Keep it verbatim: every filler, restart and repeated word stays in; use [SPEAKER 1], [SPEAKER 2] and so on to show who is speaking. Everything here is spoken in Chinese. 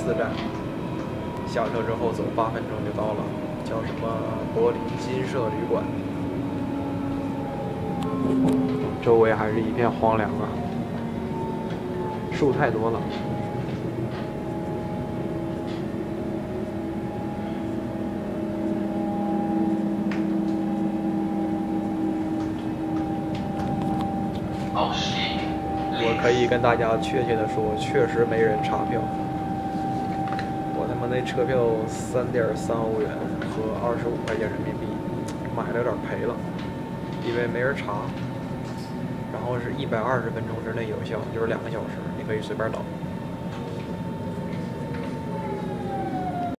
[SPEAKER 1] 四站，下车之后走八分钟就到了，叫什么柏林金舍旅馆。周围还是一片荒凉啊，树太多了。我可以跟大家确切的说，确实没人查票。我他妈那车票三点三欧元和二十五块钱人民币，买的有点赔了，因为没人查。然后是一百二十分钟之内有效，就是两个小时，你可以随便倒。